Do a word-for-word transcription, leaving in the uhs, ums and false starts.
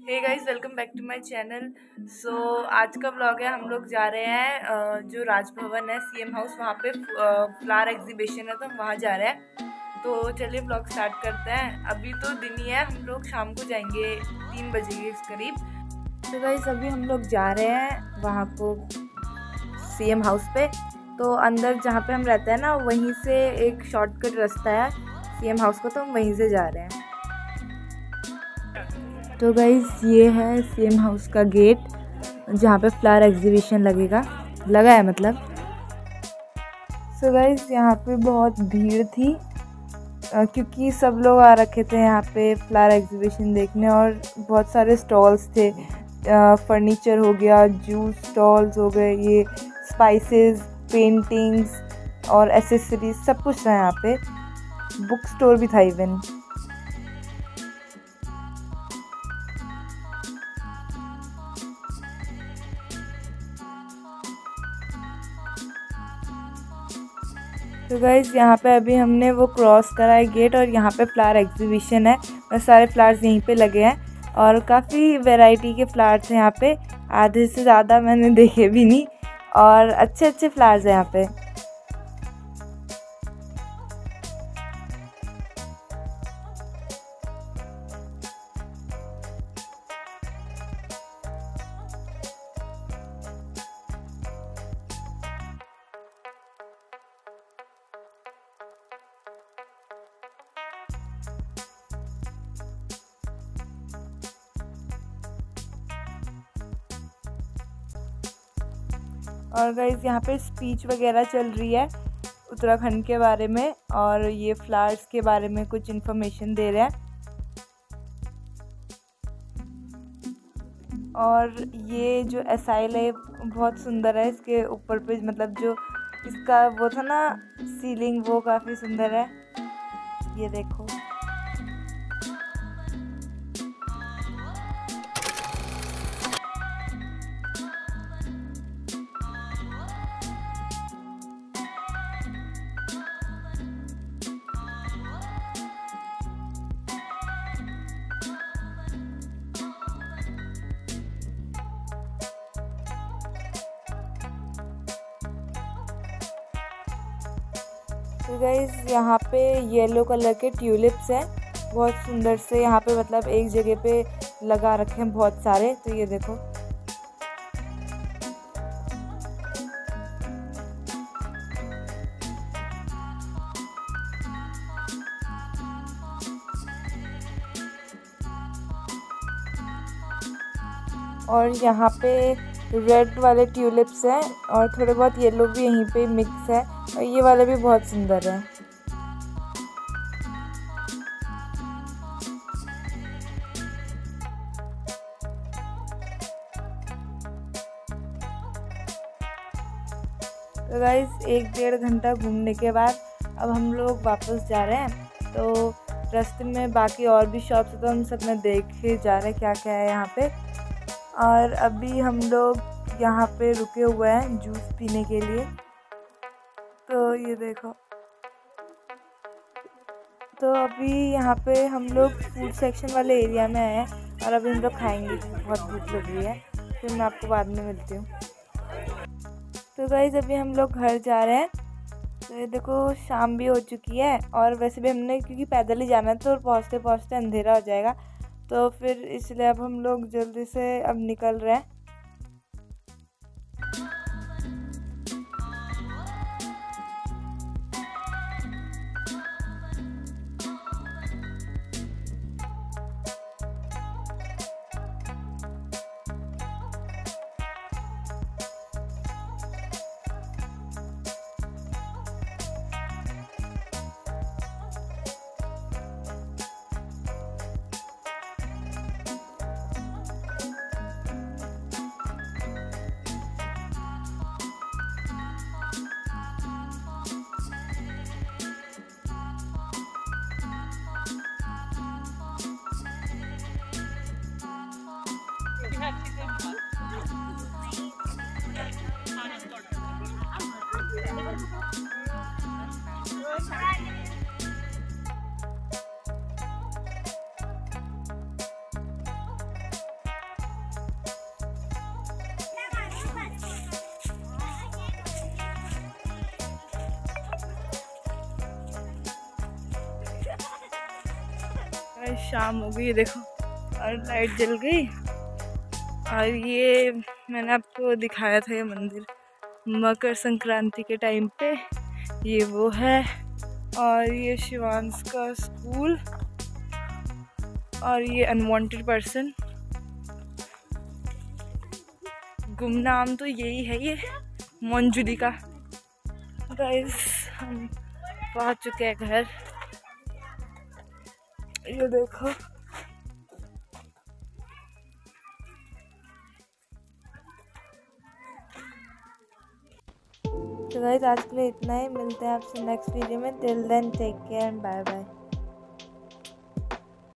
Hey guys, welcome back to my channel. So आज का blog है, हम लोग जा रहे हैं अ, जो राजभवन है सीएम हाउस, वहाँ पे फ्लावर एग्जीबिशन है तो हम वहाँ जा रहे हैं। तो चलिए ब्लॉग स्टार्ट करते हैं। अभी तो दिन ही है, हम लोग शाम को जाएंगे तीन बजे के करीब। तो गाइस अभी हम लोग जा रहे हैं वहाँ को सीएम हाउस पे। तो अंदर जहाँ पे हम रहते हैं ना, वहीं से एक शॉर्टकट रास्ता है सीएम हाउस को, तो हम वहीं से जा रहे हैं। तो गाइस ये है सीएम हाउस का गेट, जहाँ पे फ्लावर एग्जीबिशन लगेगा लगा है मतलब। सो गाइस यहाँ पे बहुत भीड़ थी क्योंकि सब लोग आ रखे थे यहाँ पे फ्लावर एग्जीबिशन देखने, और बहुत सारे स्टॉल्स थे। फर्नीचर हो गया, जूस स्टॉल्स हो गए, ये स्पाइसेस, पेंटिंग्स और एसेसरीज सब कुछ था यहाँ पे। बुक स्टोर भी था इवन। तो गाइज़ यहाँ पे अभी हमने वो क्रॉस करा है गेट, और यहाँ पे फ्लावर एग्जीबिशन है और सारे फ्लावर्स यहीं पे लगे हैं और काफ़ी वैरायटी के फ्लावर्स हैं यहाँ पे। आधे से ज़्यादा मैंने देखे भी नहीं, और अच्छे अच्छे फ्लावर्स हैं यहाँ पे। और गाइज़ यहाँ पे स्पीच वगैरह चल रही है उत्तराखंड के बारे में, और ये फ्लावर्स के बारे में कुछ इन्फॉर्मेशन दे रहे हैं। और ये जो एसाइल है बहुत सुंदर है, इसके ऊपर पे मतलब जो इसका वो था ना सीलिंग, वो काफ़ी सुंदर है। ये देखो। तो गाइस यहाँ पे येलो कलर के ट्यूलिप्स हैं, बहुत सुंदर से यहाँ पे मतलब एक जगह पे लगा रखे हैं बहुत सारे। तो ये देखो। और यहाँ पे रेड वाले ट्यूलिप्स हैं और थोड़े बहुत येलो भी यहीं पे मिक्स है, और ये वाले भी बहुत सुंदर है। तो गाइस एक डेढ़ घंटा घूमने के बाद अब हम लोग वापस जा रहे हैं। तो रास्ते में बाकी और भी शॉप्स तो हम सब में देख के जा रहे हैं क्या क्या है यहाँ पे। और अभी हम लोग यहाँ पे रुके हुए हैं जूस पीने के लिए। तो ये देखो। तो अभी यहाँ पे हम लोग फूड सेक्शन वाले एरिया में आए हैं, और अभी हम लोग खाएंगे, बहुत भूख लग रही है। फिर मैं आपको बाद में मिलती हूँ। तो गाइस अभी हम लोग घर जा रहे हैं। तो ये देखो शाम भी हो चुकी है, और वैसे भी हमने क्योंकि पैदल ही जाना है तो पहुँचते पहुँचते अंधेरा हो जाएगा, तो फिर इसलिए अब हम लोग जल्दी से अब निकल रहे हैं। आज शाम हो गई देखो और लाइट जल गई। और ये मैंने आपको दिखाया था ये मंदिर मकर संक्रांति के टाइम पे, ये वो है। और ये शिवांश का स्कूल और ये अनवांटेड पर्सन, गुमनाम तो यही है ये मंजूरी का। गाइस हम पहुंच चुके हैं घर, ये देखो। तो गाइस आज के लिए इतना ही, मिलते हैं आपसे नेक्स्ट वीडियो में। Till then take care and bye bye.